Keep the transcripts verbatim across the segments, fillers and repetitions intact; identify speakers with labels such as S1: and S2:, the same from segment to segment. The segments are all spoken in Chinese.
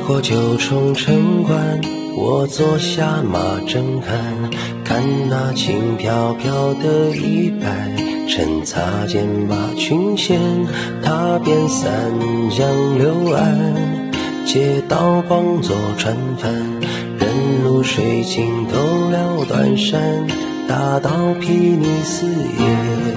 S1: 过九重城关，我坐下马正酣，看那轻飘飘的衣摆，趁擦肩把裙线踏遍三江六岸，街道光作船帆，人路水尽都了断山，大道睥睨四野。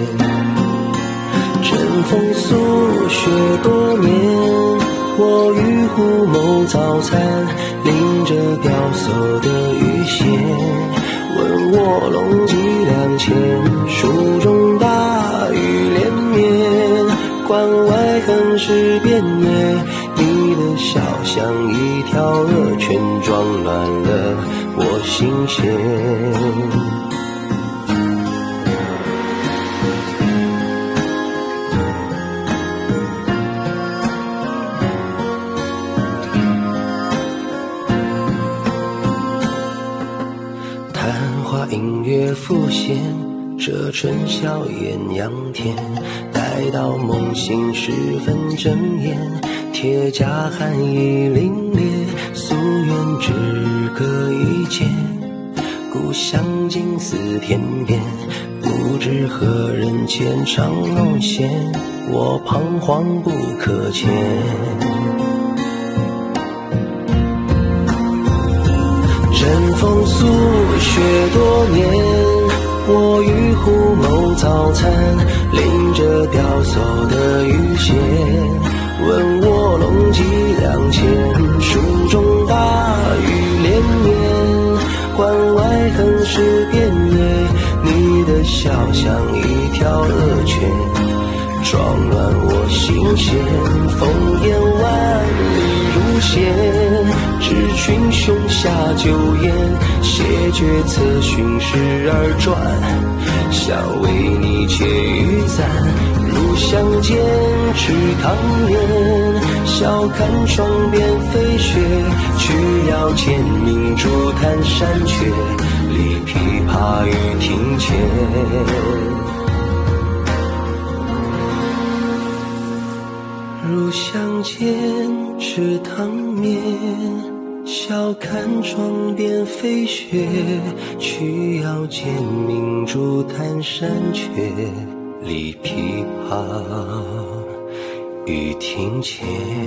S1: 阵风宿雪多年，我与虎谋早餐，拎着雕塑的鱼线，问卧龙几两钱，书中大雨连绵，关外横尸遍野，你的笑像一条恶犬，撞乱了我心弦。音乐浮现，这春宵艳阳天，待到梦醒时分睁眼，铁甲寒意凛冽，夙愿只隔一剑，故乡近似天边，不知何人牵长龙线，我彷徨不可前。阵风宿雪多年，我与虎谋早餐，拎着雕塑的鱼线，问卧龙几两钱，书中大雨连绵，关外横尸遍野，你的笑像一条恶犬，撞乱我心弦，烽烟万里如线，知群雄下酒宴，谢绝策寻时而转，想为你窃玉簪，入乡间吃汤圆，笑看窗边飞雪，曲腰间明珠弹山雀，立琵琶于庭前。入乡间吃汤面，笑看窗边飞雪，曲腰间明珠弹山雀，立琵琶于庭前。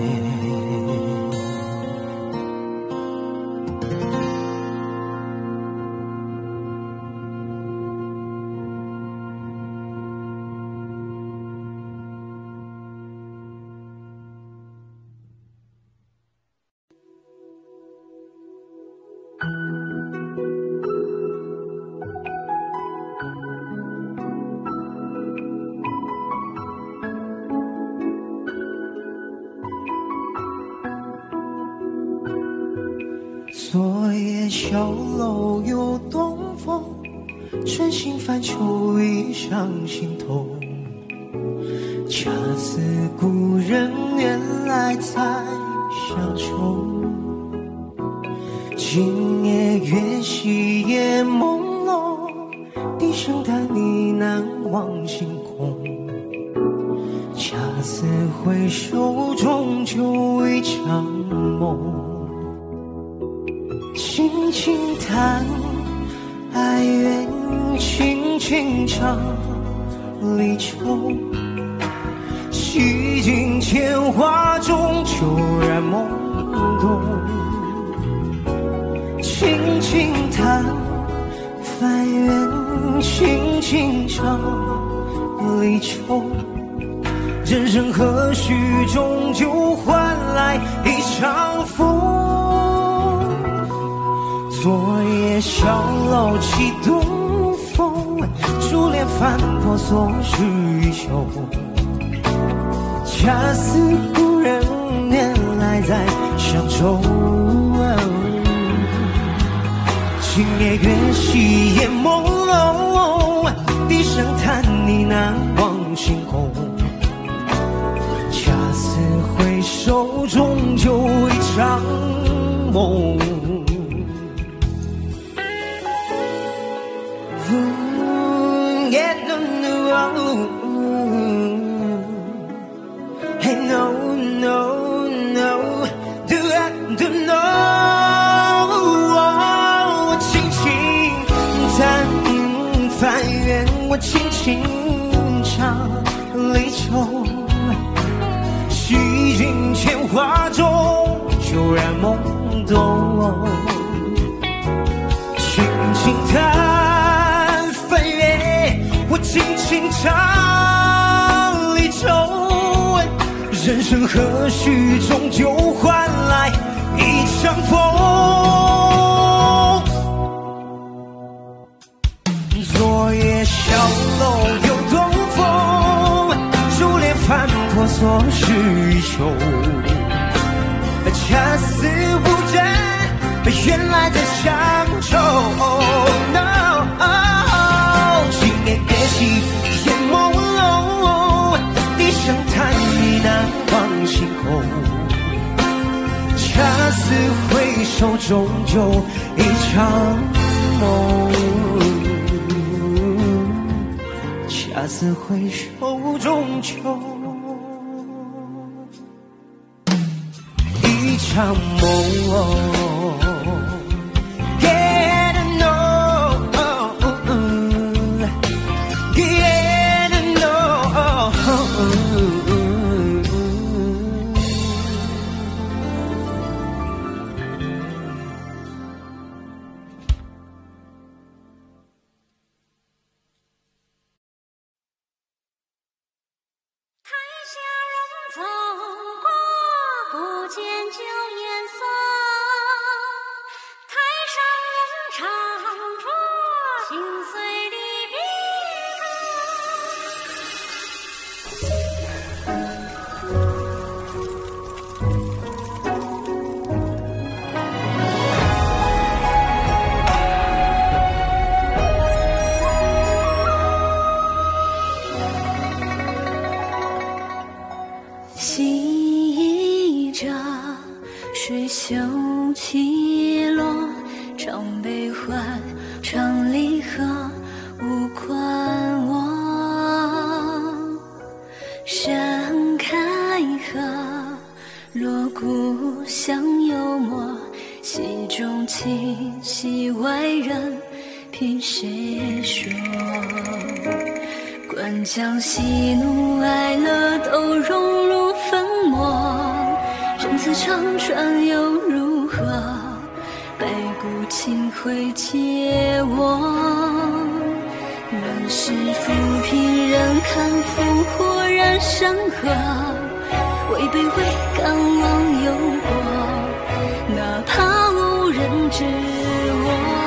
S2: 昨夜小楼有东风，春心泛秋意上心头。恰似故人原来在乡愁，今夜月稀夜朦胧，低声叹呢喃望星空。恰似回首终究一场梦。轻轻弹，哀怨轻轻唱，离愁洗尽铅华中，骤然懵懂。轻轻弹，翻缘轻轻唱，离愁人生何须终究换来一场风。昨夜小楼起东风，珠帘翻破锁是衣袖。恰似故人原来在乡愁，今夜月稀夜朦胧，低声叹呢喃望星空。恰似回首终究一场梦。Yeah, no, no, hey, no, no, no, do I, do 心肠离愁，洗尽铅华中骤然懵懂，轻轻弹翻页，我轻轻唱离愁，人生何须终究换来一场风。昨夜小楼又东风，珠帘翻破锁是一秋，恰似无真，原来在相守。No， 今夜月稀烟朦胧，低声叹意难忘星空，恰似回首终究一场梦，恰似回首终究一场梦。
S3: 水袖起落，唱悲欢，唱离合，无关我。山开合，锣鼓响幽默，戏中情，戏外人，凭谁说？观将喜怒哀乐都融入粉墨。任此长川又如何？白骨青灰皆我。乱世浮萍人看烽火燃山河，位卑未敢忘忧国，哪怕无人知我。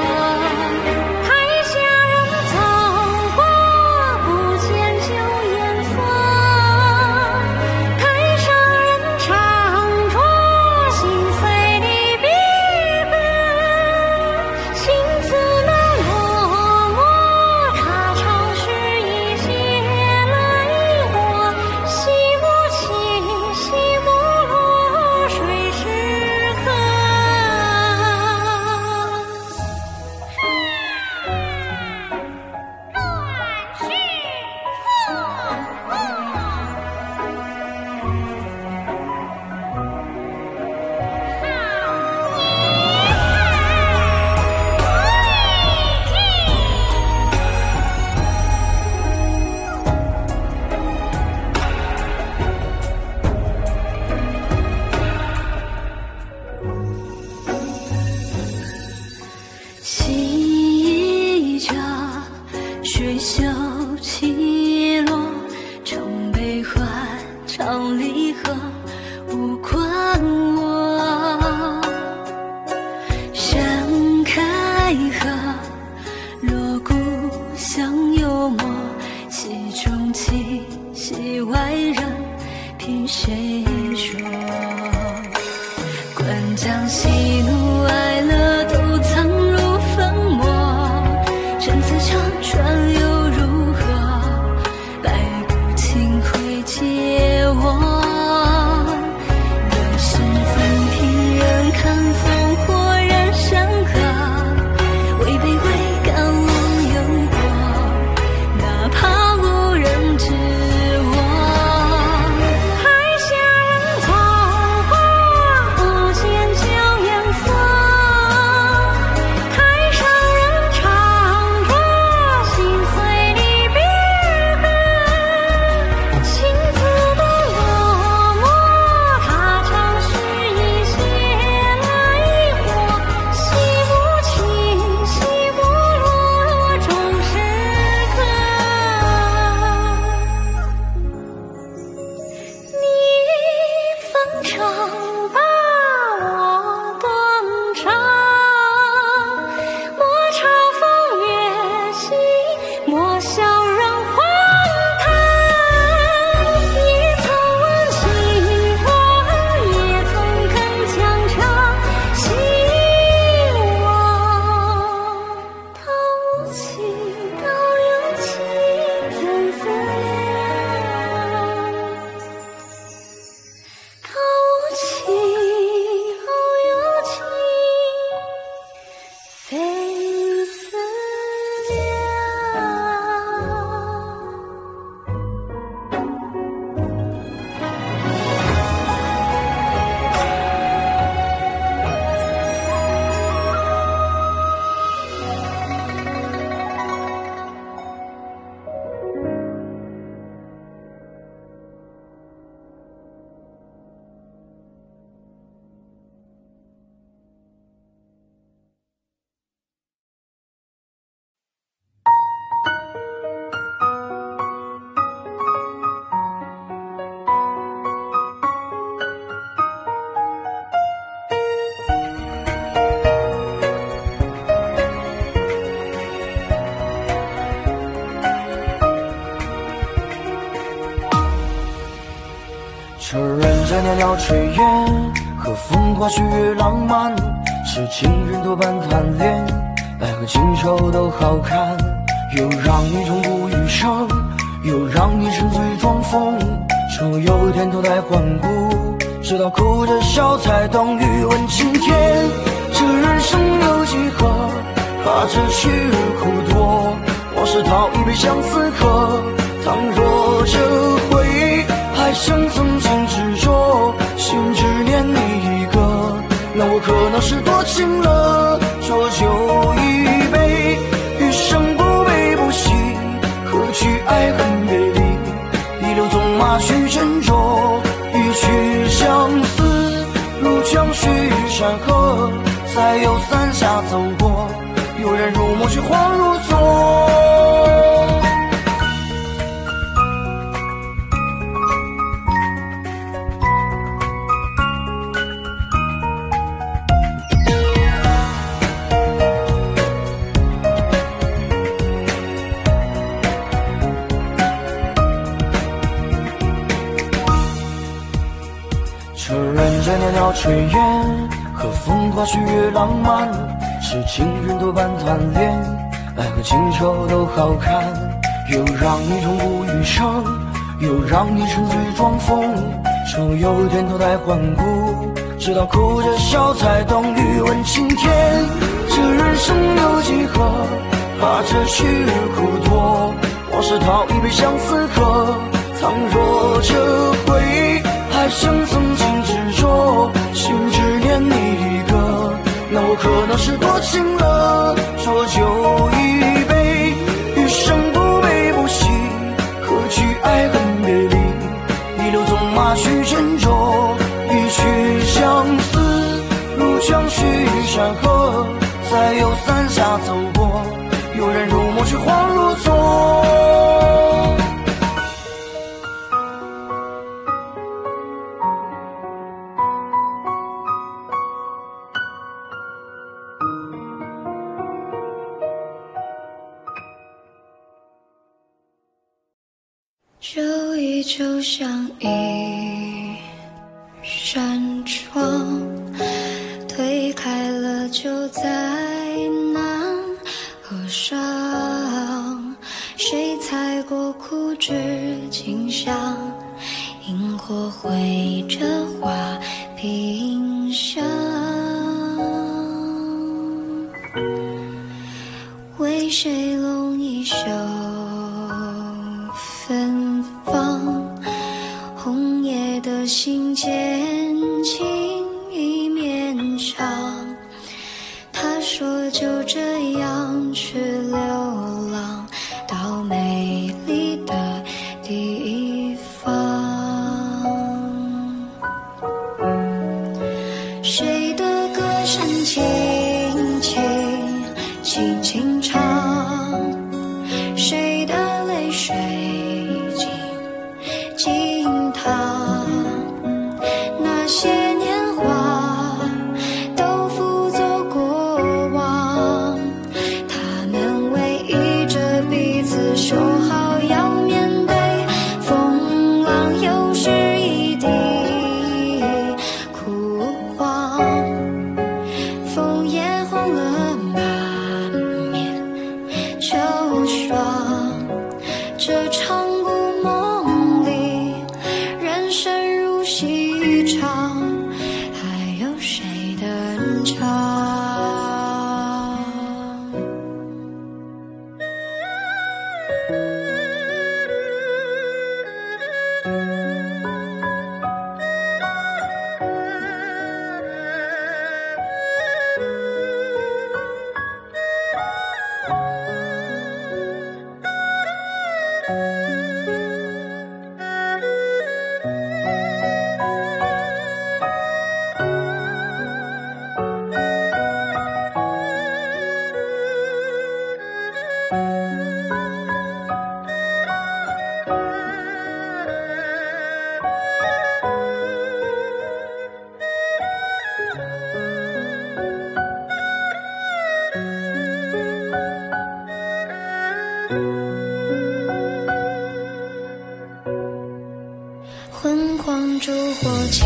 S4: 海下人走过，不见旧颜色。
S1: 承认着袅袅炊烟和风花雪月浪漫，是情人多半贪恋，爱和情仇都好看，又让你痛不欲生，又让你沉醉装疯，说有一天脱胎换骨，直到哭着笑才懂欲问青天。这人生有几何，怕这去日苦多，往事讨一杯相思喝。倘若这回忆还像曾经执着，心只念你一个，那我可能是多情了。浊酒一杯，余生不悲不喜，何惧爱恨别离？一溜纵马去斟酌，一曲相思如江水与山河。再有三下走过，有人入梦却恍如昨。承认着袅袅炊烟和风花雪月浪漫，是情人多半贪恋，爱和情仇都好看，又让你痛不欲生，又让你沉醉装疯，说有一天脱胎换骨，直到哭着笑才懂欲问青天。这人生有几何，怕这去日苦多，往事讨一杯相思喝。倘若这回忆还像曾经执着，心只念你一个，那我可能是多情了。浊酒一杯，余生不悲不喜，何惧爱恨别离？一溜纵马去斟酌，一曲相思如江水与山河。再有三下走过，有人入梦却恍如昨。
S3: 就依旧像一扇窗，推开了就再难合上。谁踩过枯枝清香，萤火绘着花屏香。为谁弄一袖芬芳，红叶的信笺轻易绵长。他说就这样去流浪到美丽的地方。谁的歌声轻轻轻轻唱，谁的泪水静静淌。那些年华都付作过往，他们偎依着彼此，说好要面对风浪，又是一地枯黄。枫叶红了满面秋霜，这场故梦里人生如戏场，还有谁登场？ 晃烛火起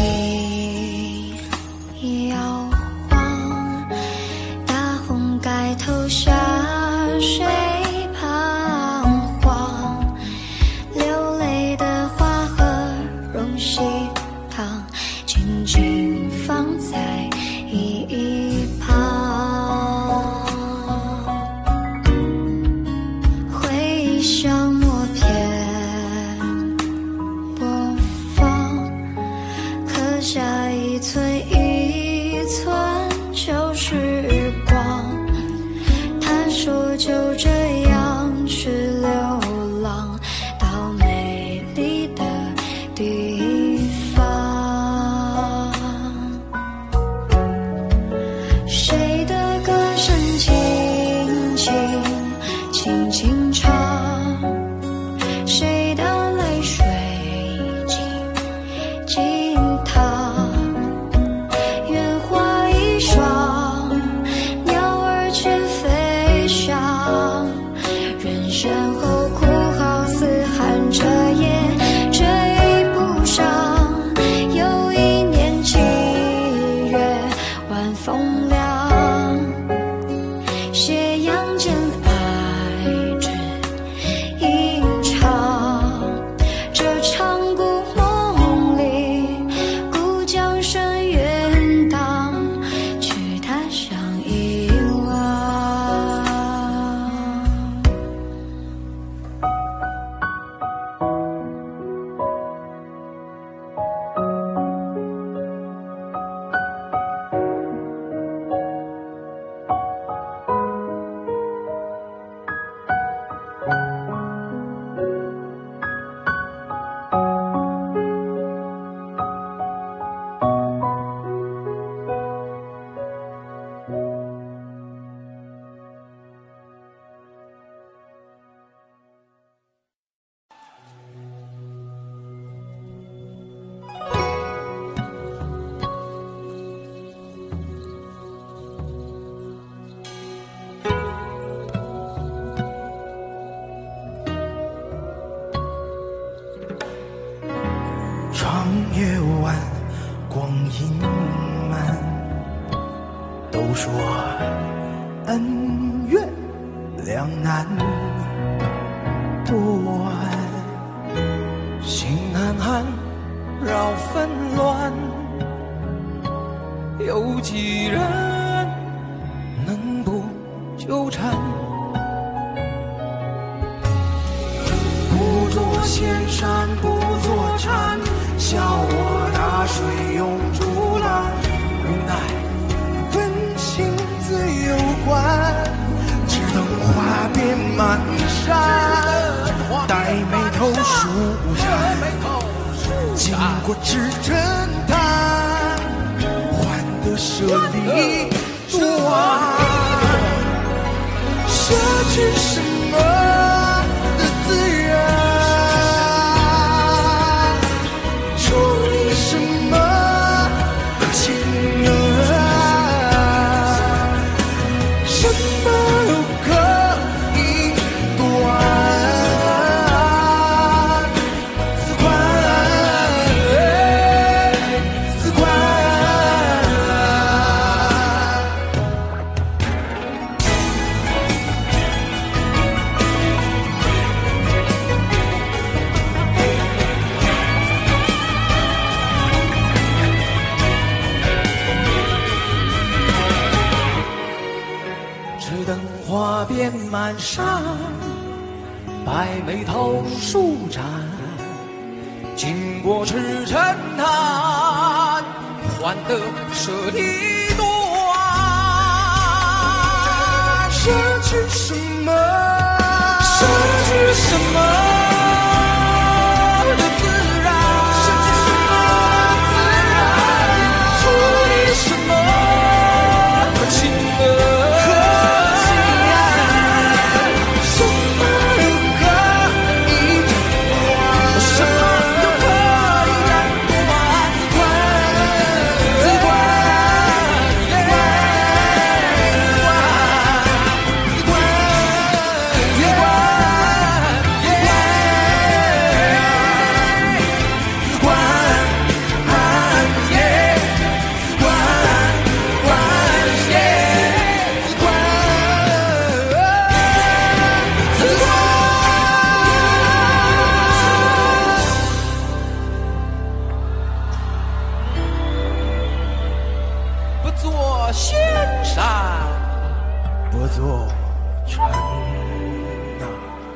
S3: 摇晃，大红盖头下谁彷徨？流泪的花和荣喜堂，静静放在一旁。回忆像默片播放，刻下一寸一寸旧时光。他说就这样去流浪到美丽的地方。谁的歌声轻轻轻轻唱，谁的泪水静静淌。愿花一双，鸟儿去飞翔，人生后哭号嘶喊着也追不上。有一年七月晚风凉，斜阳间爱只一场。这场故梦里，故江声远荡，去他乡遗忘。
S2: 长夜晚，光阴慢，都说恩怨两难断，心寒寒绕纷乱，有几人能不纠缠？不做仙山不做禅，笑我大水涌竹篮，无奈跟情字有关，只等花遍满山，黛眉头舒展，经过至真潭，换得舍离断，舍去什么的自然？花遍满山，白眉头舒展，经过赤尘滩，换得舍离断，舍去什么？舍去什么？ 仙山不做尘呐。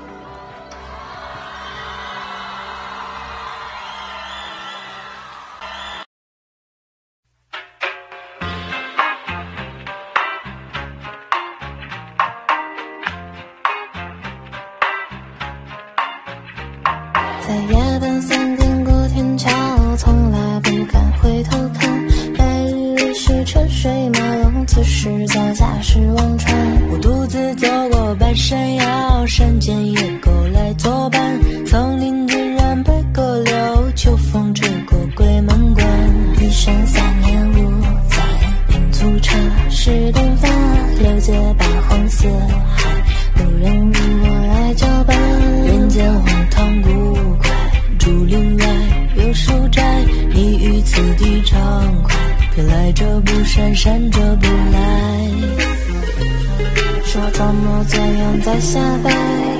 S4: 在夜半三点过天桥，从来不敢回头看。白日里是车水马龙，此时脚下是忘川。
S1: 我独自走过半山腰，山间野狗来作伴。丛林自然北沟流，秋风吹过鬼门关。
S4: 一生三年五载，拼促茶是灯发，六界八荒四海，无人与我来交伴。
S1: 人间荒唐古怪，竹林外有书斋，你于此地畅快，偏来者不善，善者不来。
S4: 是我装模作样在下拜，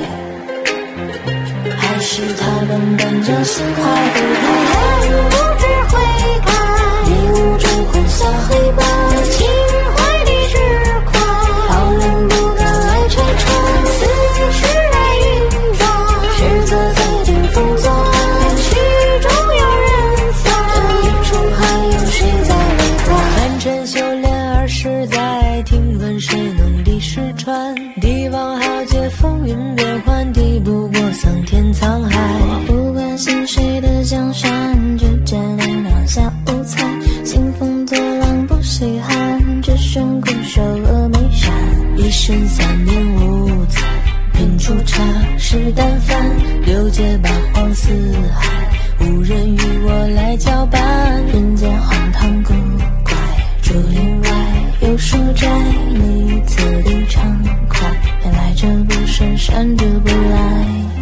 S4: 还是他们本着心怀不开？不知悔改，迷雾中混下黑白，情怀的之快，好人不敢来拆穿，似是来云转，实则在顶风作案，曲中有人散，这一出还有谁在为他？
S1: 凡尘修炼二十载，听闻谁能敌石川？帝王豪杰风云变幻，敌不过桑田沧海。
S4: 不关心谁的江山，只见两两下无猜，兴风作浪不稀罕，只剩孤守峨眉山。
S1: 一生三年五载，品出茶是淡饭，六界八荒四海，无人与我来交伴。
S4: 人间荒唐古怪，竹林外有书斋，你于此地畅快，偏来者不善，善者不来。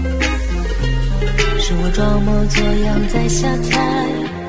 S1: 是我装模作样在下猜，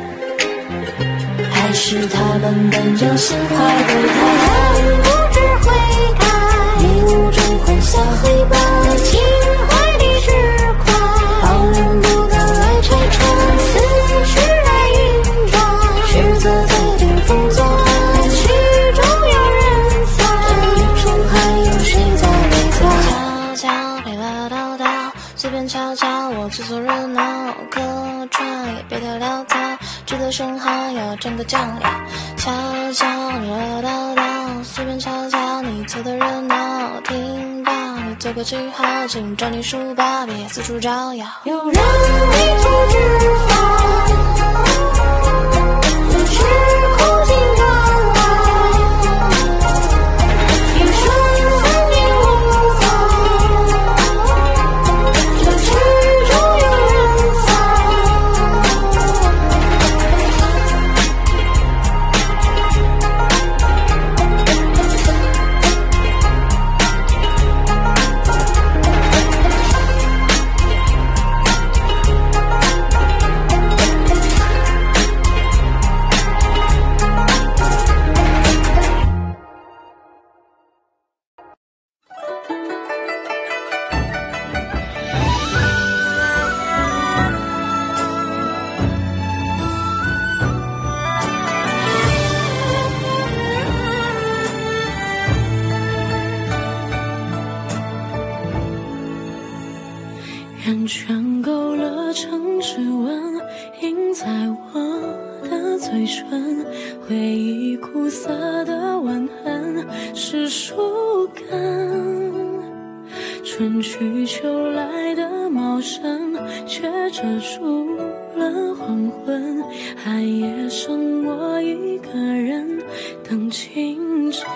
S4: 还是他们本着心怀不开？不知悔改，迷雾中混下黑白，情怀的之快，好人不敢来拆穿，似是来云转，实则在顶风作案，曲中有人散，这一出还有谁在为他？悄悄别唠叨叨，随便瞧瞧我去凑热闹，客串也别太潦草，值得生蚝要蘸个酱料。悄悄你唠叨叨，随便瞧瞧你凑的热闹，听到你做个记号，请找你书包，别四处招摇。有人为图之法，是苦尽甘来，一生三年五载，这曲中有人散。
S3: 圆圈勾勒成指纹，印在我的嘴唇，回忆苦涩的吻痕是树根。春去秋来的茂盛，却遮住了黄昏，寒夜剩我一个人等清晨。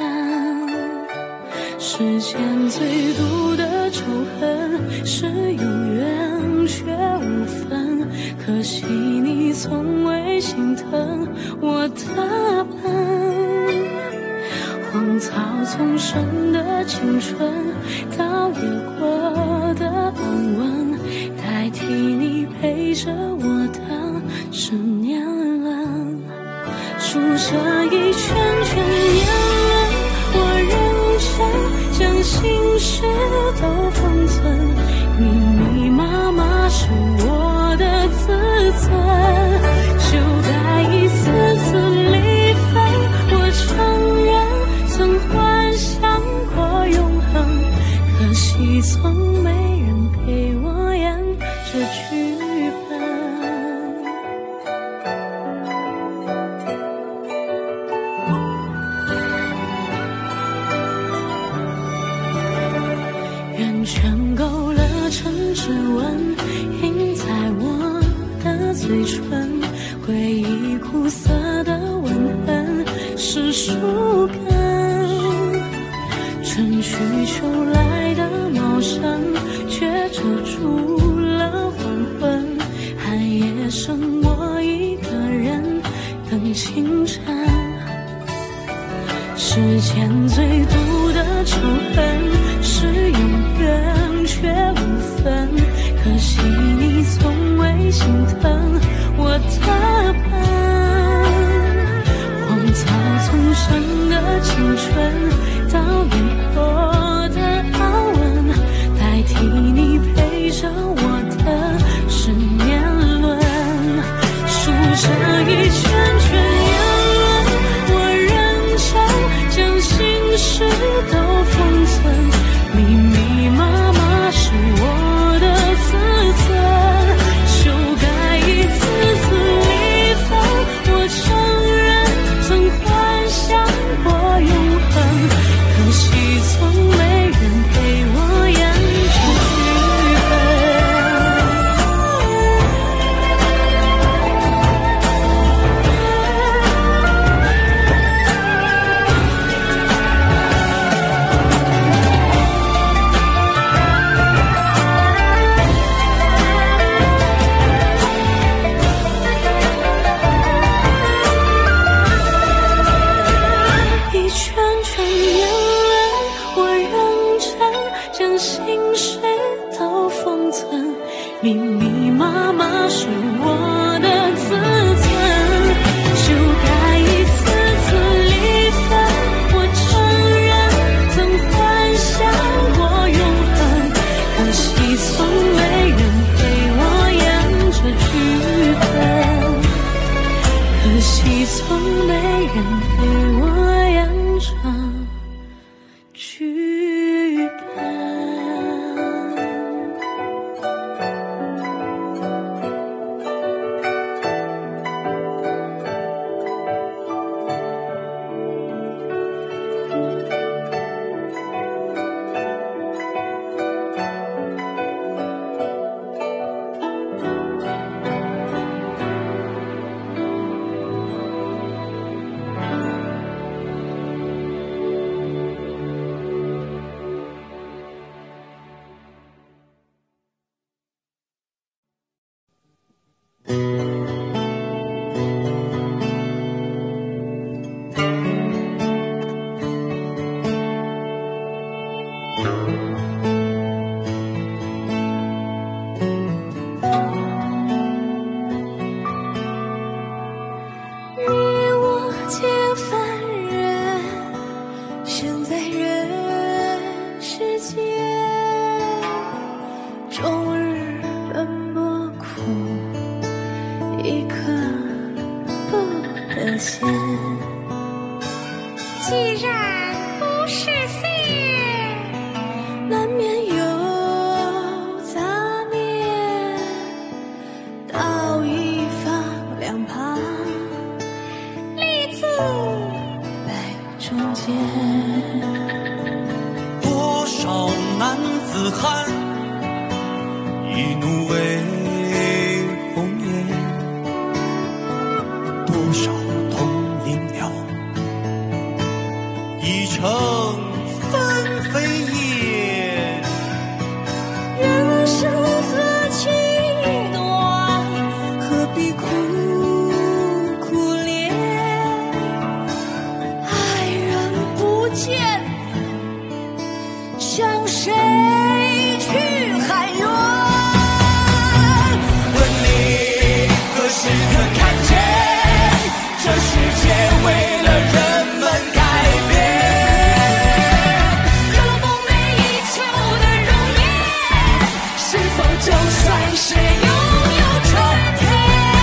S3: 世间最毒的仇恨是有缘却无分，可惜你从未心疼我的笨。荒草丛生的青春，倒也过的安稳，代替你陪着我的是年轮。数着一圈圈年轮，我认真将心事都封存，密密麻麻是我的自尊，就带一丝丝离分，我承认树根。春去秋来的茂盛，却遮住了黄昏。寒夜剩我一个人等清晨。世间最毒的仇恨是永远却无分，可惜你从未心疼我的笨。荒草丛生的青春，到以后的傲闻，代替你陪着我的是年轮。数着一圈圈年轮，我认真将心事都封存，密密麻麻是我的自尊，修改一次次离分，我承认曾幻想过永恒，可惜从没人陪我演这剧本。一圈圈年轮，我认真将心事都封存，密密麻麻是我的自尊，修改一次次离分，我承认曾幻想过永恒，可惜从没人陪我演这剧本，可惜从没人陪我演这剧本。
S4: 既然不是戏，
S3: 难免有杂念，道一方两旁，
S4: 立字
S3: 摆中间。
S2: 多少男子汉，一怒为红颜，多少同林鸟，已成纷飞燕。
S3: 人生何其短，何必苦苦恋？爱人不见，向谁去喊冤？
S2: 问你何时曾看见，这世界为了人们改变。
S3: 若梦寐以求的容颜，是否就算是拥有春天？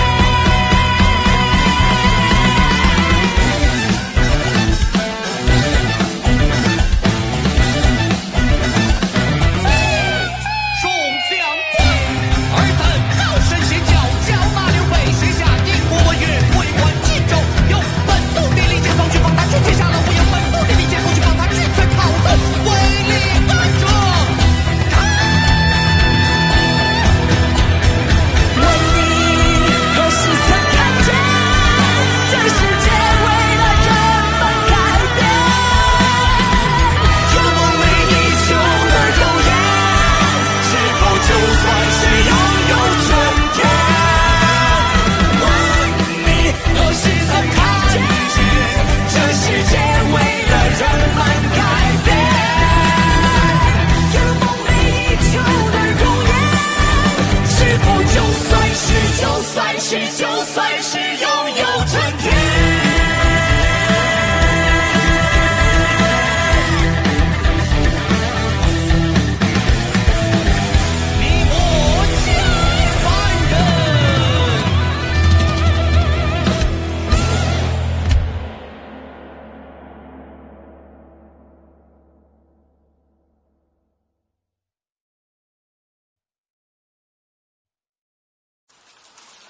S2: 众将官，尔等好生邪教，叫骂刘备，写下帝国文约，为官荆州，有本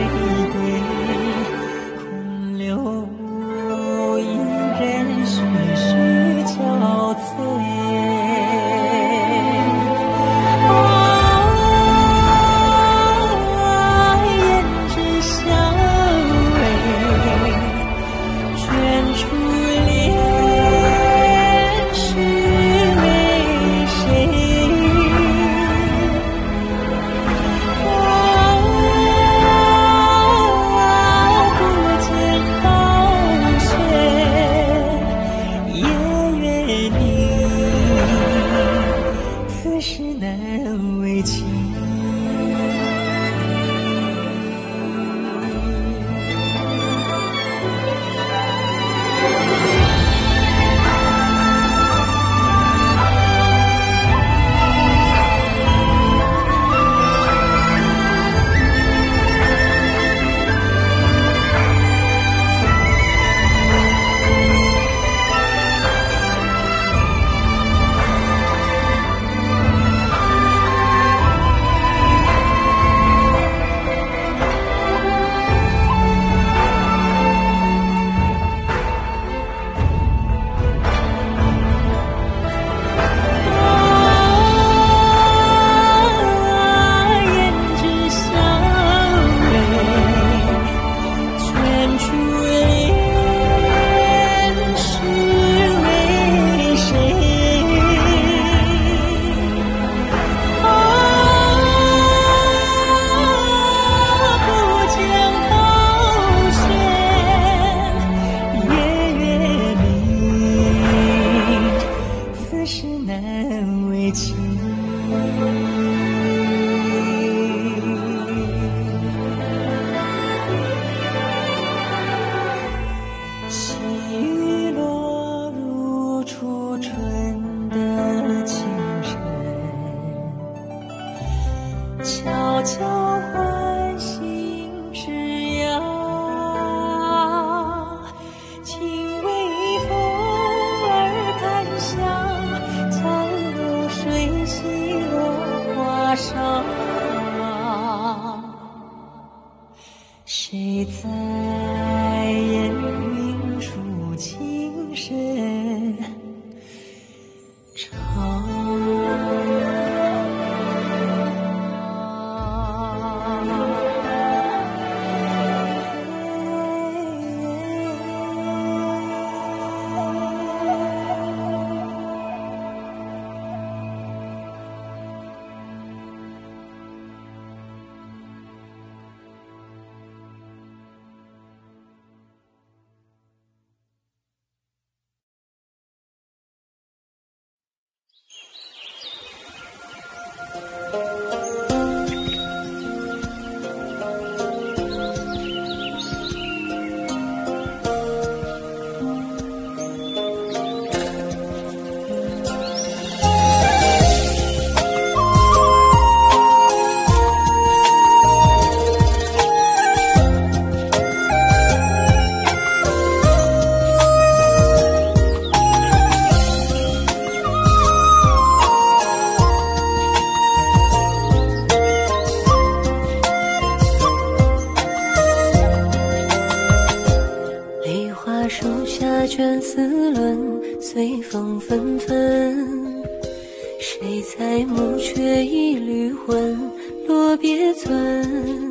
S2: 归？空留一人徐徐憔悴。谁在烟云处轻声唱？卷丝纶，随风纷纷。谁裁木缺一缕魂，落别村。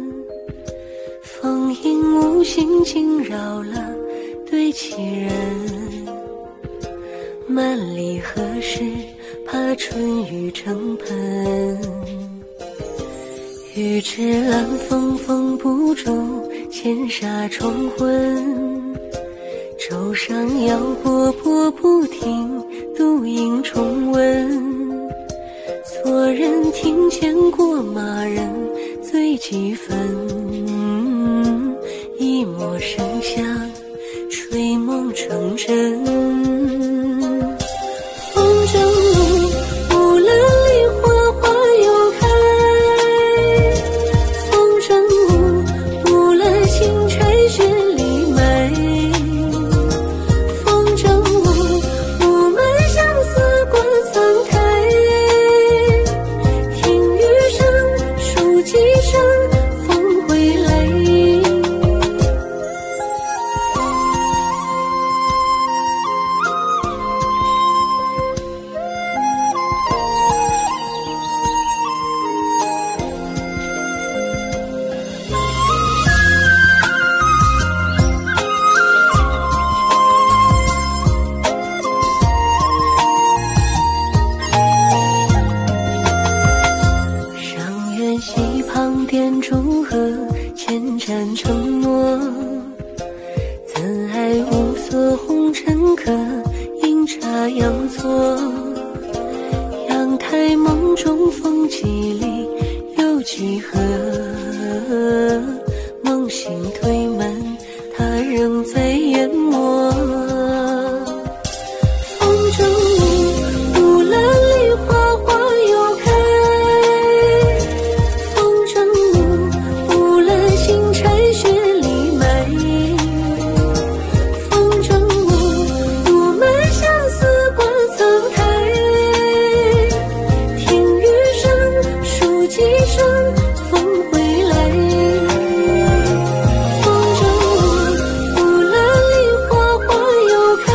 S2: 风影无心惊扰了对棋人。万里何时，怕春雨成盆。欲知兰风风不住，千沙重昏。舟上摇波波不停，独影重温。错人听见过马人醉几分，一抹生香，吹梦成真。风筝路，无论梨花花又开。风筝路，无论新柴雪里埋。风筝路，我们相思过苍苔。听雨声，书几声，风回来。
S3: 如何牵缠承诺？怎爱无所红尘客，阴差阳错。阳台梦中风起里又几何？梦醒推满，他仍在淹没。风筝舞，舞了梨花花又开。风筝舞，舞了新柴雪里埋。风筝舞，舞满相思挂苍苔。听雨声，数几声，风回来。风筝舞，舞了梨花花又开。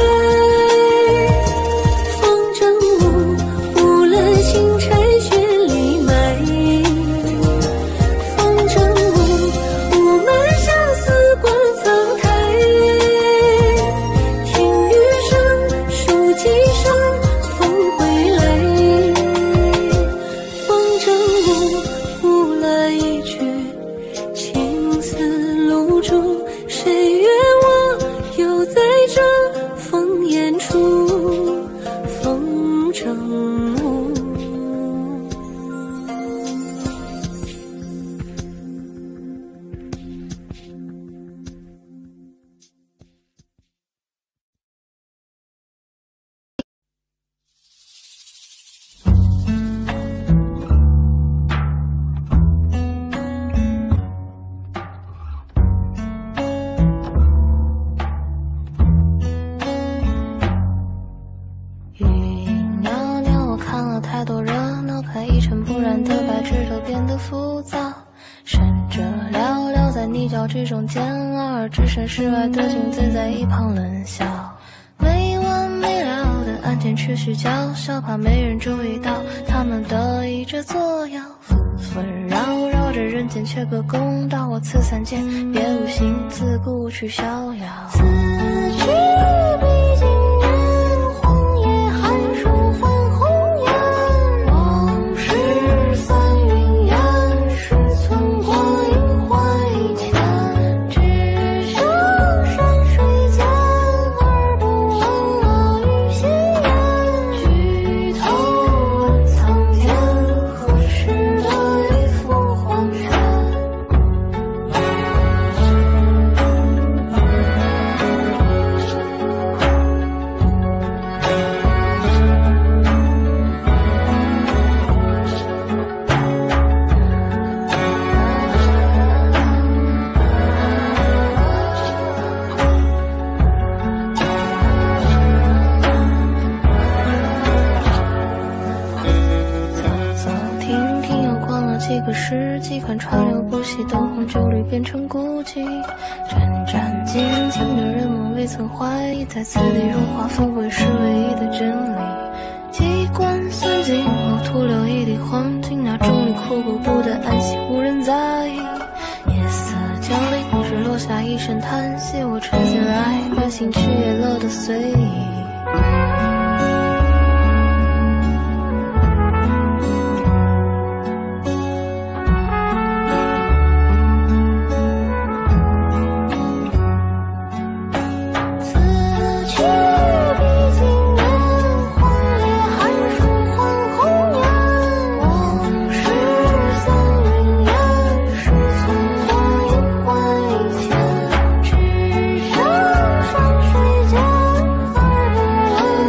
S3: 风筝舞，舞了新柴雪里埋。风筝舞，舞满相思挂苍苔。听雨声，数几声，风回来。风筝舞，舞了一句情丝露珠，谁愿我又在这烽烟处。风筝舞。
S5: 语音袅袅，我看了太多热闹，看一尘不染的白纸都变得浮躁。闪着寥寥，在泥沼之中煎熬，而置身事外的镜子在一旁冷笑。没完没了的案件持续叫嚣，怕没人注意到他们得意着作妖。纷纷扰扰着人间缺个公道，我此三界别无心自顾去逍遥。此去必经年，荒野寒暑换红颜。往事散云烟，是存光阴怀前。只剩山水间，而不忘了与心言。举头问苍天，何时的一幅黄山。走走停停，又逛了几个世纪，看川流不息的红酒绿变成孤寂。战战兢兢的人们未曾怀疑，在此地荣华富贵是唯一的真理。机关算尽后徒留一地黄金，那众里枯骨不得安息，无人在意。夜色降临，只落下一声叹息，我沉下来，把心去也乐得随意。只剩山水间，而不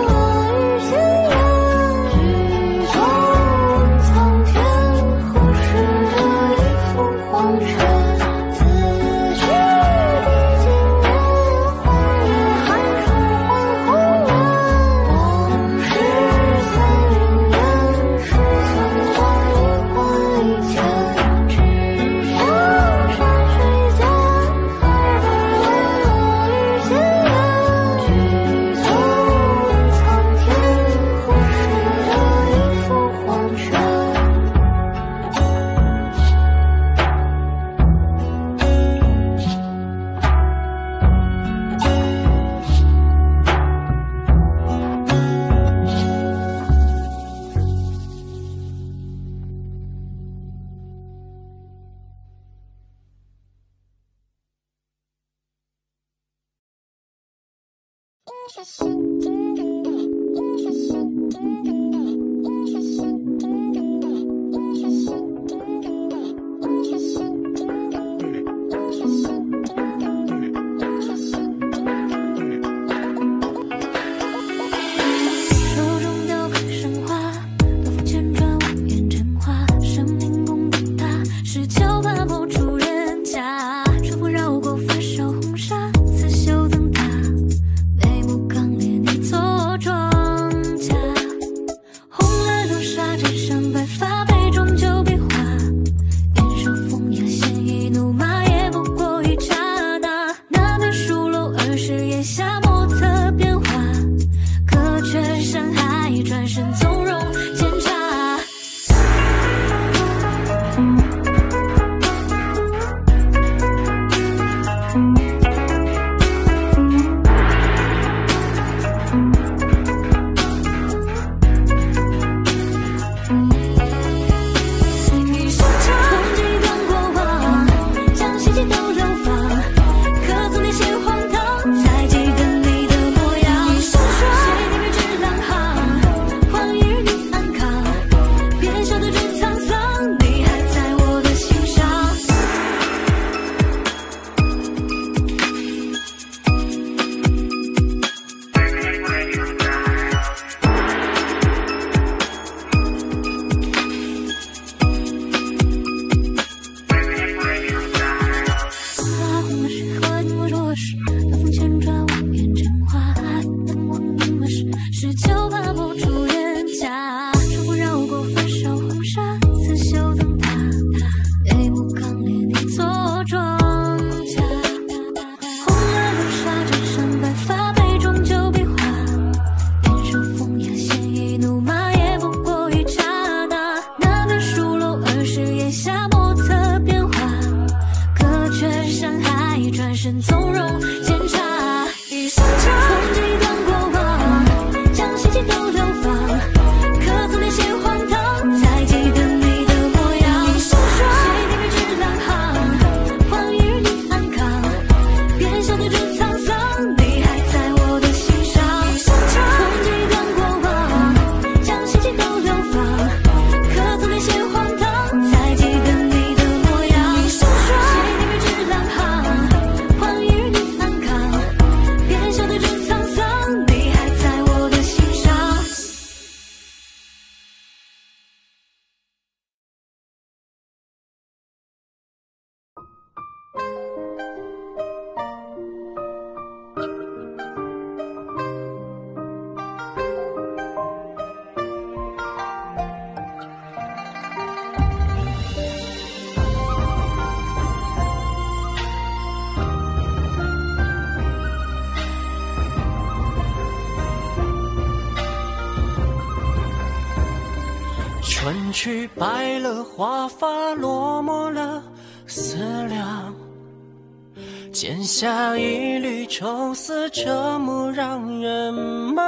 S1: 春去白了华发，落寞了思量，剪下一缕愁丝，这么让人忙。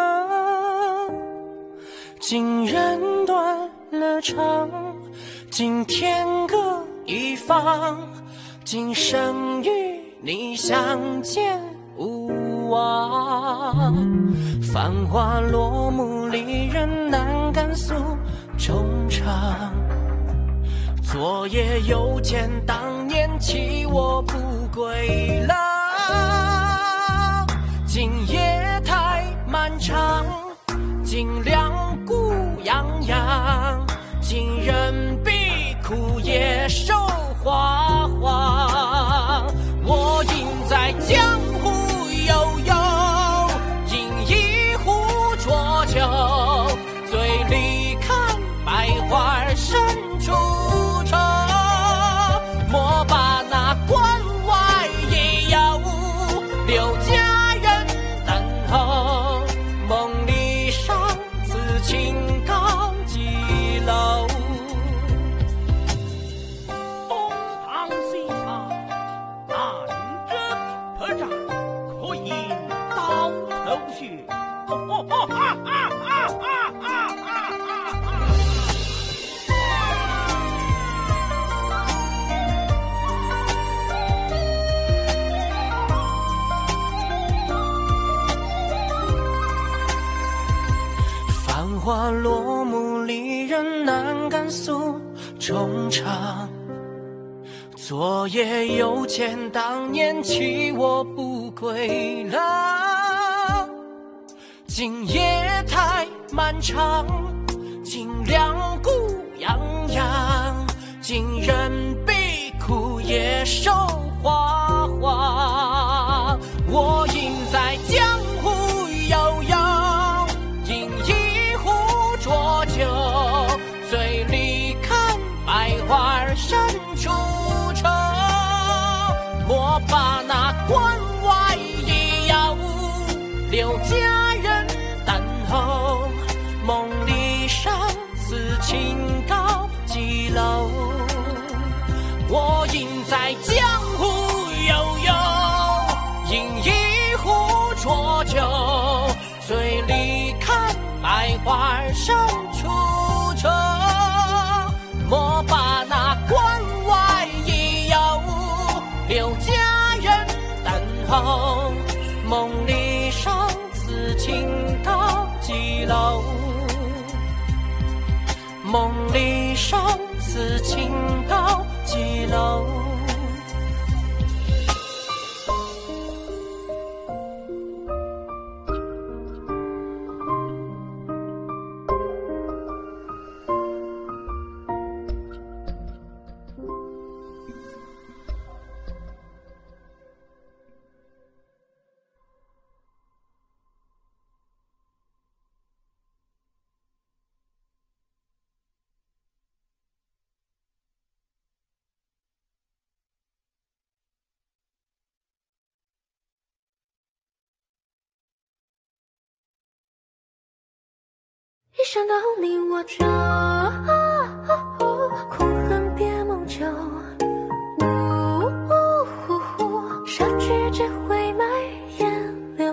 S1: 今人断了肠，今天各一方，今生与你相见无望。繁华落幕，离人难敢诉衷肠。昨夜又见当年弃我不归郎，今夜太漫长，今两孤洋洋，今人必苦也受花黄。我应在江湖悠悠，饮一壶浊酒，醉里看百花深处愁，莫把那关外音落幕里仍难敢诉衷肠。昨夜又见当年弃我不归郎，今夜太漫长，尽量孤洋洋，今人悲苦也受花黄。我应在江湖悠悠，饮一壶浊酒，醉里看百花深处愁。莫把那关外一遥，留佳人等候。梦里上此情高几楼，我应在江湖悠悠，饮一壶浊酒，醉里看百花深处愁。莫把那关外一遥，留佳人等候。梦里上此情高几楼，梦里上此情高几楼。
S4: 一想到你我就苦恨别梦久，杀去只会埋烟柳。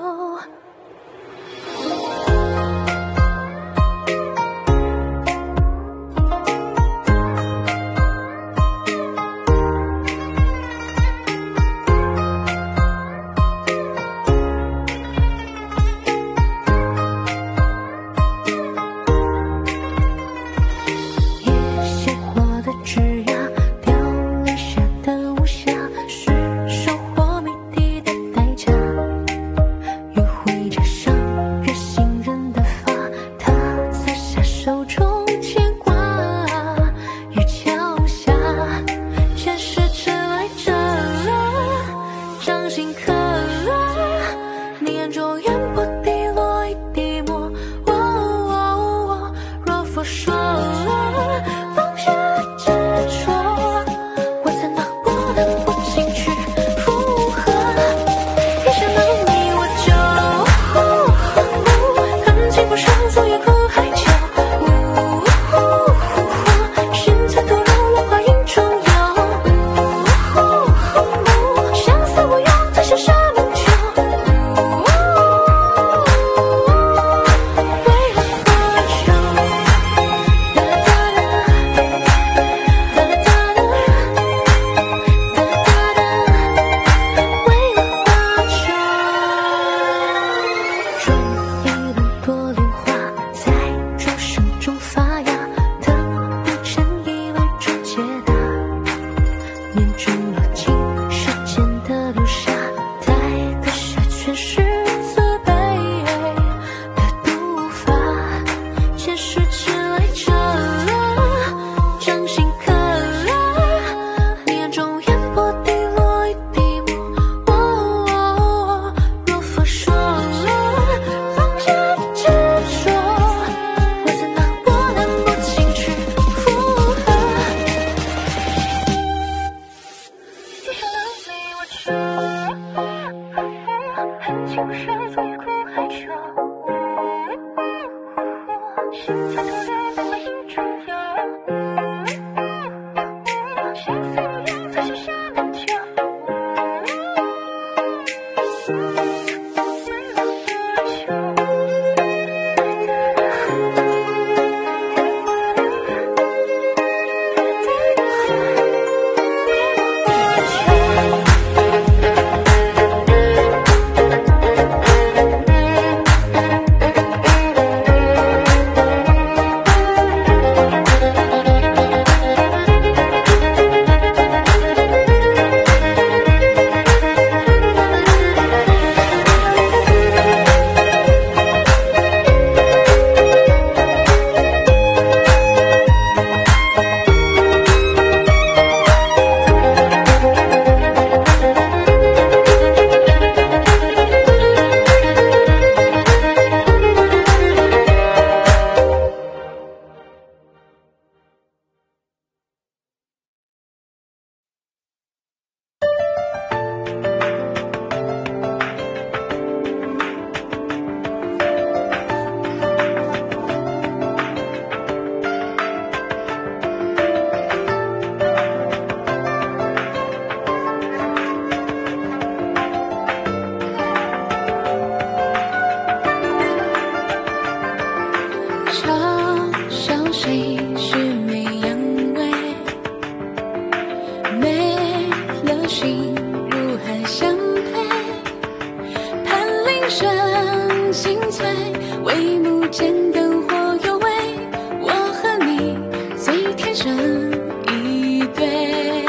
S3: 声心碎，帷幕间灯火幽微，我和你最天生一对，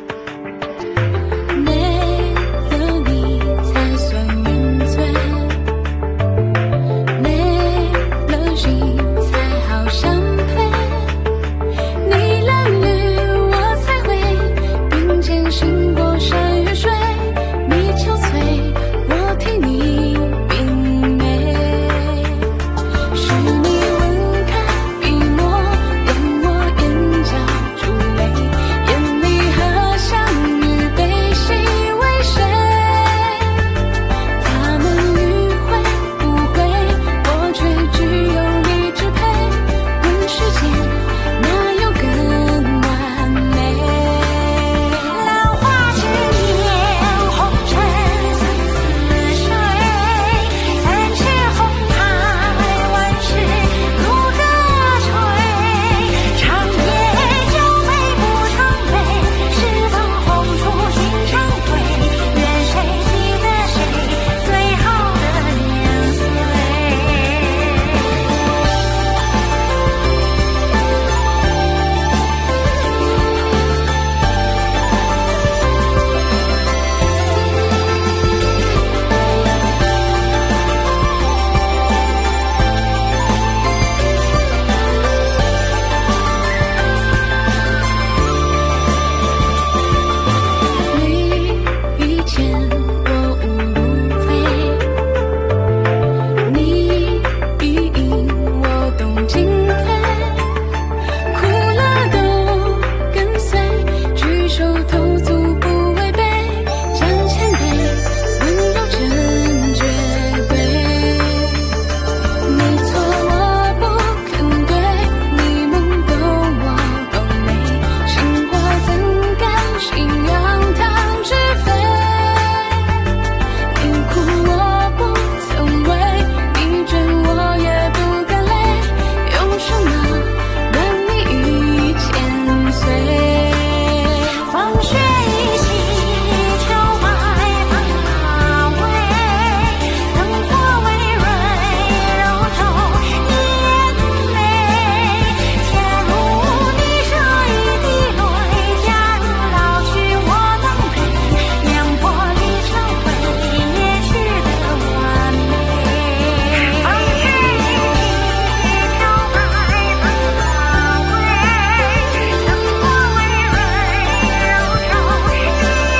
S3: 没了你才算原罪，没了心才好相配，你蓝绿我才会并肩行过山与水，你憔悴我替你明媚，是你吻开笔墨让我眼角珠泪，眼里和相遇悲喜为谁，他们迂回不归，我却只有你支配，问世间哪有更完美，
S4: 浪花之年，红尘似水，三尺红台，万事如歌吹。长夜酒杯不成对，是等红烛心成灰。愿谁记得谁最好的年岁。
S3: 你一见我误如飞，你一饮我动惊退，苦乐都跟随，举手投足不违背，将谦卑温柔成绝对，你错我不肯对，你懵懂我懂美，心花怎甘心让它纸飞，你哭我不曾为，你倦我也不敢累，用什么让你一千岁？
S4: 风雪一袭，秋白发尾，灯火微蕊，柔皱一眼泪。天如你舍一滴泪，假如老去我能陪，烟波里成灰，也许得完美。风雪一袭，秋白发尾，灯火微蕊，柔皱一眼泪。天如你舍一滴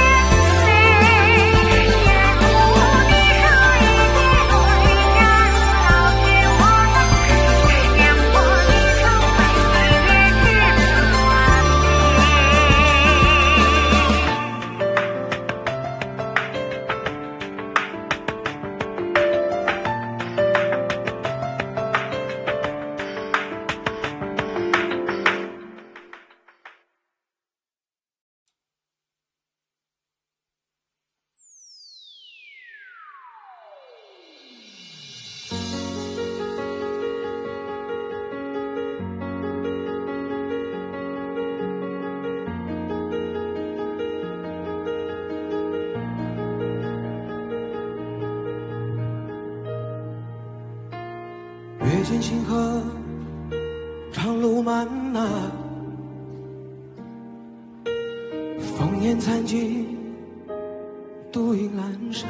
S4: 泪，假如老去我能陪，烟波里成灰，也许
S2: 月见星河，长路漫漫，烽烟残尽，独影阑珊。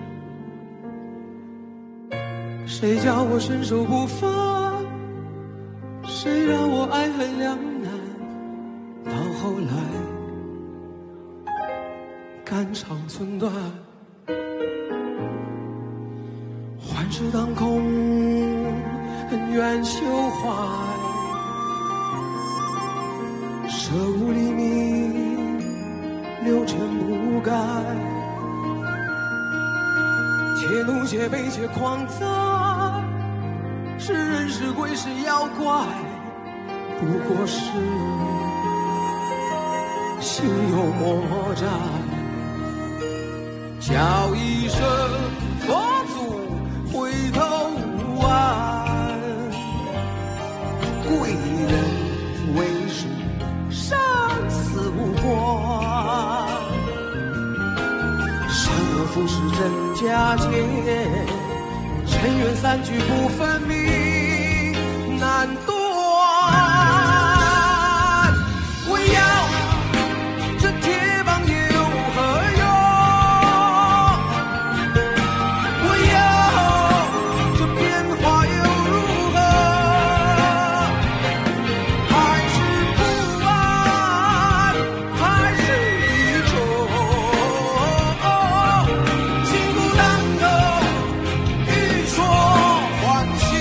S2: 谁叫我身手不凡？谁让我爱恨两难？到后来，肝肠寸断，幻世当空，恩怨休怀，舍吾黎明，六尘不改。且怒且悲且狂哉，是人是鬼是妖怪，不过是心有魔债。叫一声佛祖回头望，贵人为师生死无关。善恶浮世真假界， 恩怨三聚不分明，难断。我要这铁棒有何用？我要这变化又如何？还是不安，还是离愁，心不当头，欲说还休。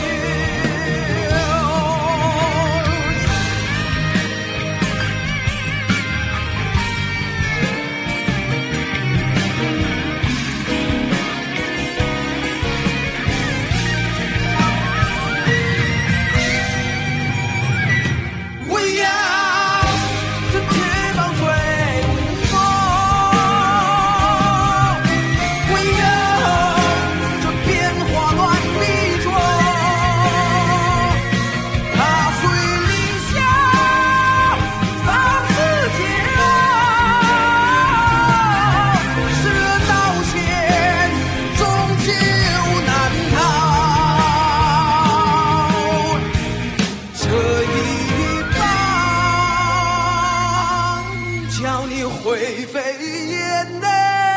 S2: 我要这铁棒催不风，我要这变化乱离愁，踏碎理想，放肆桀骜，是道险，终究难逃。这一棒叫你灰飞烟灭。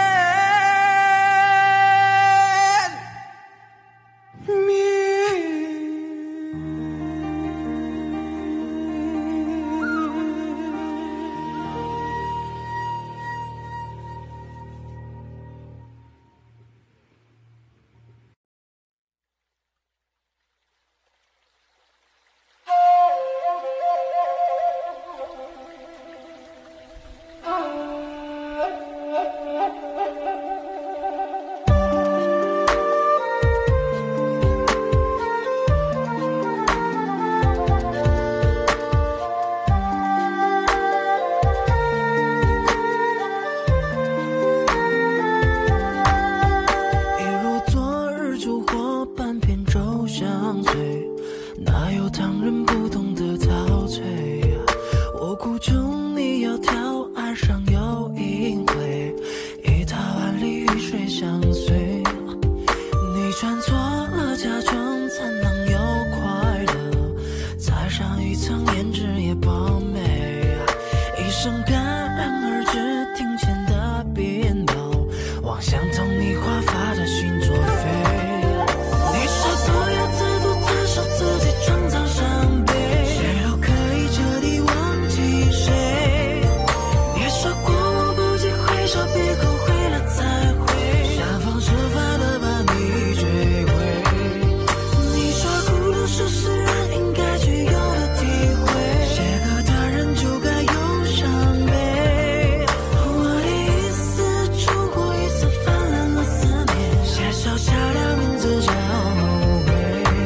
S2: 一如昨日烛火，半片粥相随，哪有唐人不懂得陶醉？我苦中你窈窕，岸上有阴辉，一塔万里雨水相随。你穿错了假装才能有快乐，再上一层胭脂也不美。一声戛然而止，庭前的鞭炮，妄想同你华发的心作废。你说不要自作自受，自己创造伤悲，谁都可以彻底忘记谁。别说过我不计回首，别后悔了才会想方设法的把你追回。你说孤独是诗人应该具有的体会，写歌的人就该有伤悲。我的一丝烛火，一丝泛滥了思念，写首下了名字叫后悔。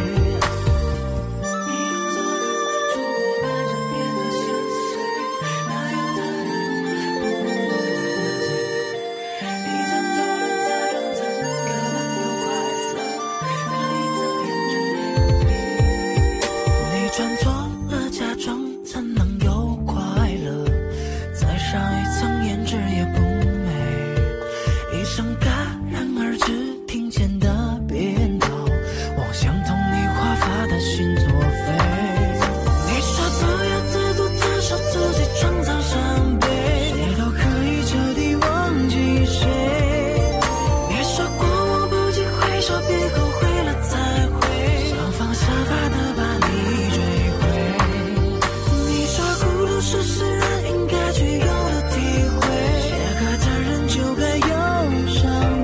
S2: 你如昨日烛火般着变得相随，哪有他人不懂得醉？你曾做了假装才能可能有快乐，那一层胭脂也不美。你穿错了假装才能有快乐，再上一层胭脂也不美。一声戛然而止，庭前的鞭炮，妄想同你华发的心作废。你说不要自作自受，自己创造伤悲，谁都可以彻底忘记谁。别说过我不计回首，别后悔了才会想方设法的把你追回。你说孤独是诗人应该具有的体会，写歌的人就该有伤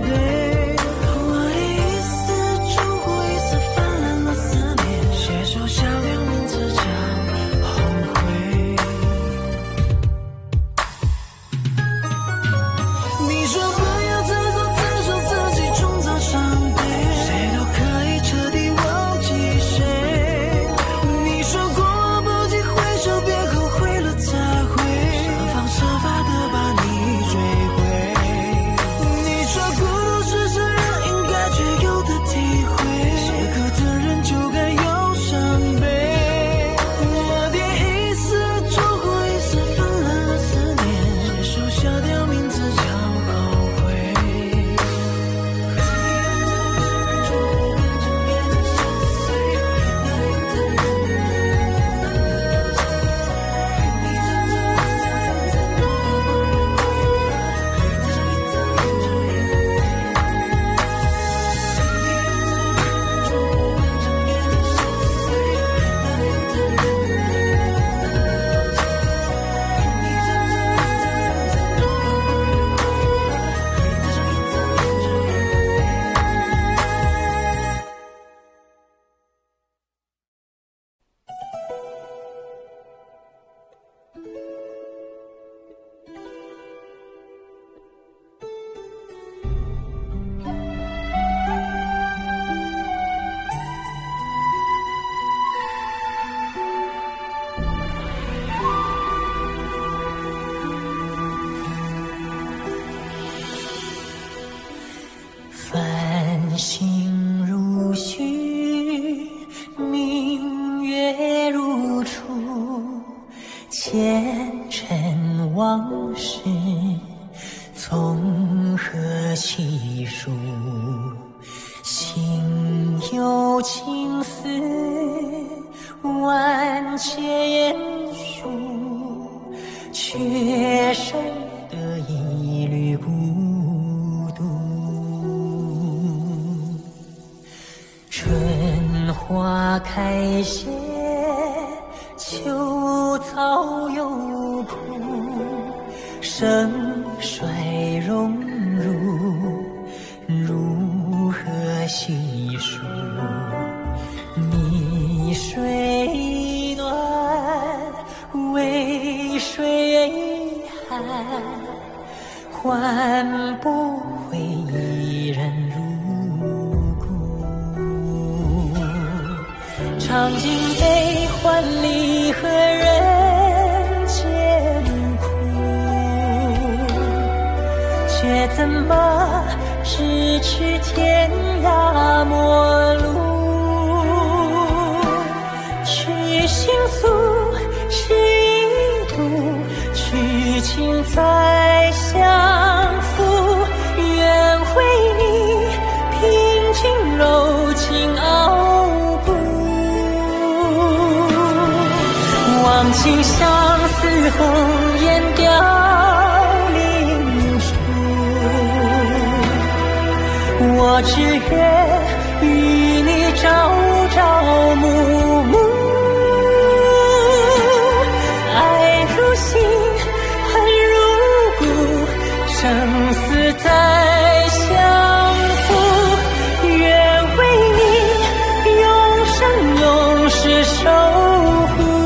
S2: 繁星如许，明月如初，前尘往事从何起数？心有情丝万千束，却剩得一缕孤独。春花开谢，秋草又枯，盛衰荣辱，如何细数？你水暖，为谁寒？换不回一人如故。尝尽悲欢离合人间苦，却怎么咫尺天涯陌路？去倾诉是一度，去情再相负。愿为你凭尽柔情傲骨，忘情相思红颜凋零处。我只愿与你朝朝暮暮，爱如星，恨如骨，生死再相负。愿为你永生永世守护。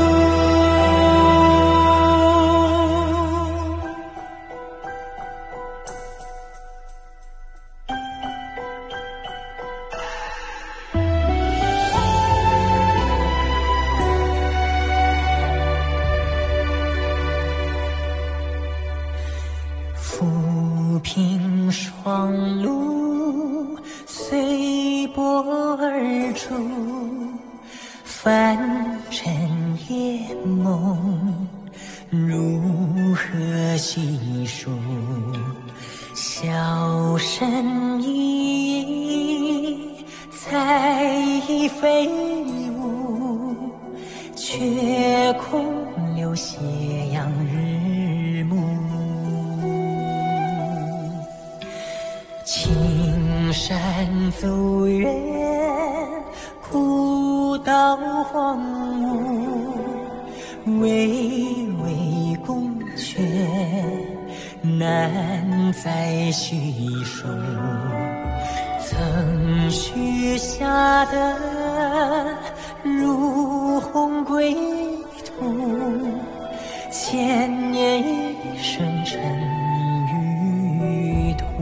S2: 浮萍霜露，随波而逐，凡尘夜梦，如何细数？笑声依依，彩衣飞舞，却空留斜阳日暮。青山走远，古道荒芜，巍巍宫阙，难再叙述。曾许下的如虹归途，千年一生尘与土。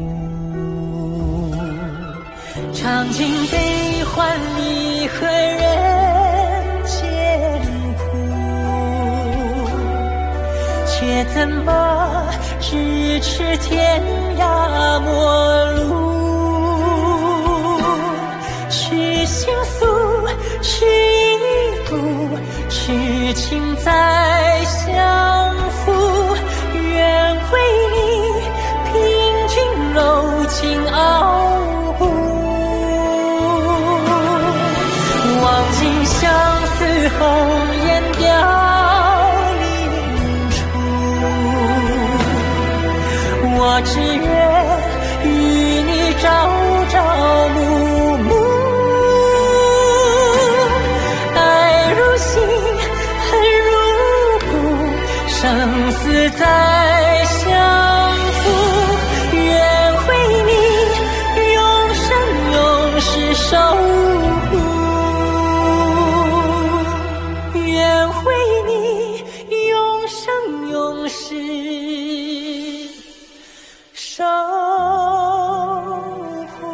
S2: 尝尽悲欢离合人间苦，却怎么咫尺天涯陌路？去倾诉是一度，痴情再相负。愿为你凭尽柔情傲骨，忘尽相思红颜凋零处。我只愿与你朝朝暮暮，爱如星，恨如骨，生死再相负。愿为你永生永世守护，愿为你永生永世守护。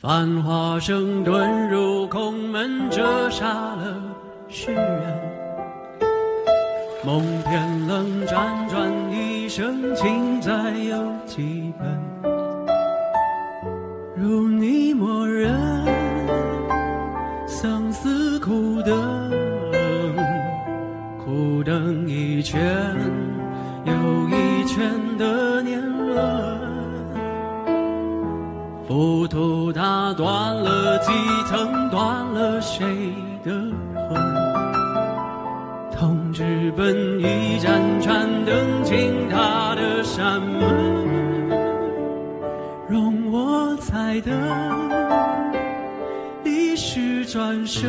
S6: 繁华声遁入空门，折煞了世人。梦偏冷，辗转一生，情债有几本？如你默认，相思苦等，苦等一圈又一圈的年轮。浮屠它断了几层，断了谁的魂？痛直奔一盏盏灯，进他的山门。容我再等，历史转身，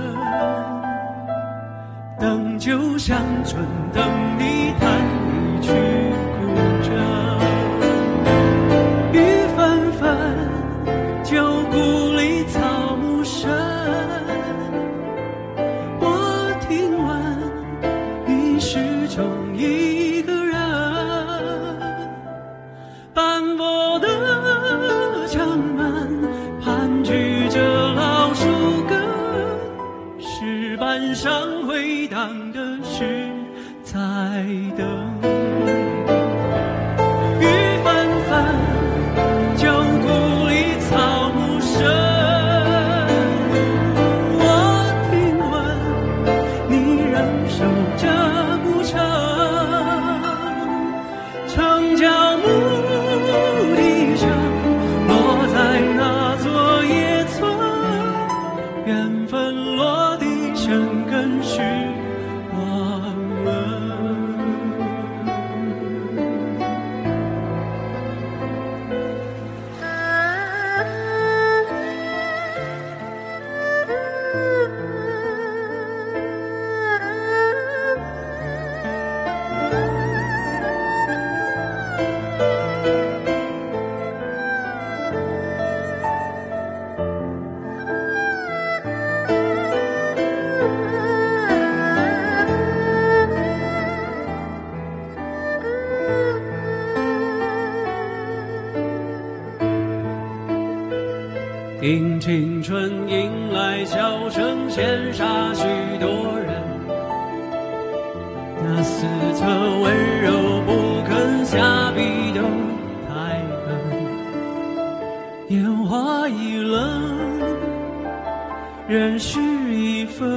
S6: 等酒香醇，等你弹一曲古筝。雨纷纷，旧故里草木深。我听闻你始终一个人，斑驳的城门盘踞着老树根，石板上回荡的是在等。雨纷纷，旧故里草木深。我听闻你仍守着古城，城郊牧笛声落在那座野村，缘分落地生根是我们。听青春迎来笑声，羡煞许多人。那四侧温柔不肯下笔都太狠，烟花易冷，人事已分。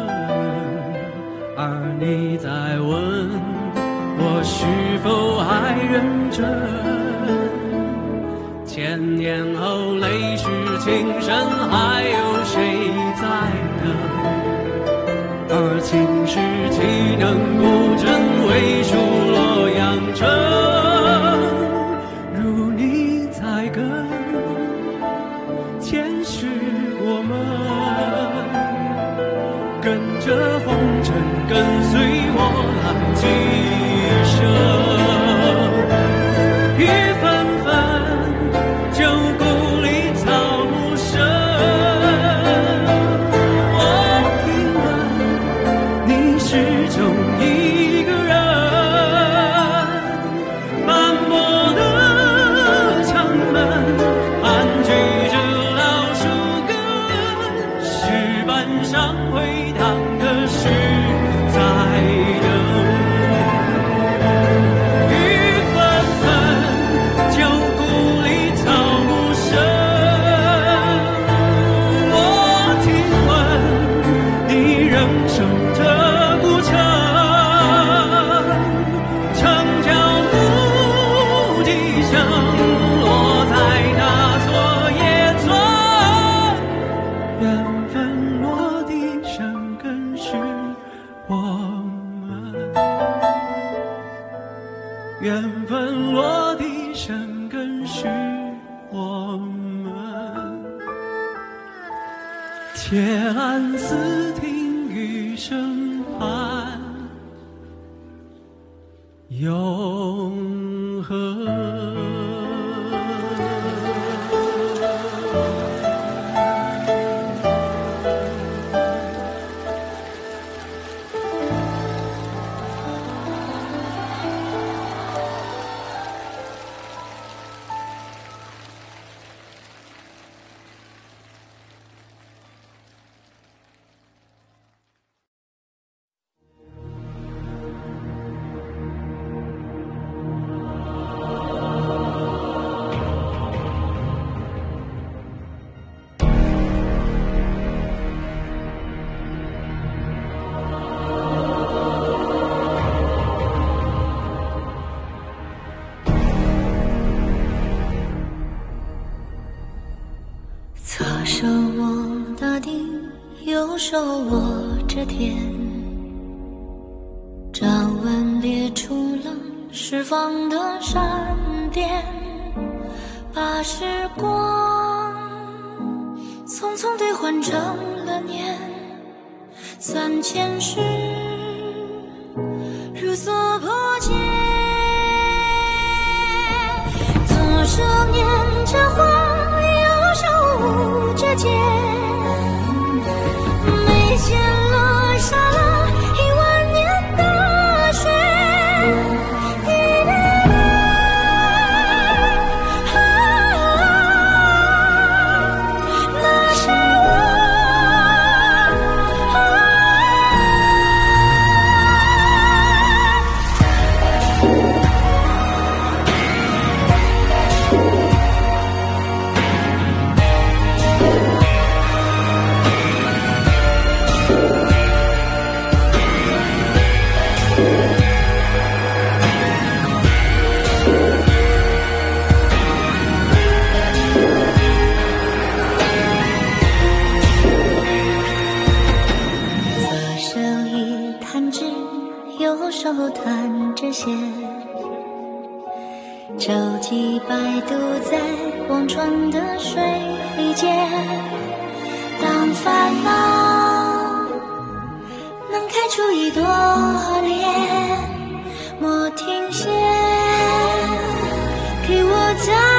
S6: 而你在问我是否还认真？千年后泪湿情深，还有谁在等？而情是岂能不真，为数洛阳城。如你在跟，前世我们跟着红尘，跟随我浪几生。雨纷纷，旧故里草木深。我听闻你始终一个人，斑驳的城门盘踞着老树根，石板上回荡的是在等。缘分落地生根是我们，且安思听雨声盼永恒。
S3: 右手握着天，掌纹列出了释放的闪电，把时光匆匆兑换成了年，三千世如所破茧。左手捻着花，右手舞着剑，眉间落下了一万年的雪。那是手弹着弦，舟楫摆渡在忘川的水间。当烦恼能开出一朵莲，莫停歇，给我在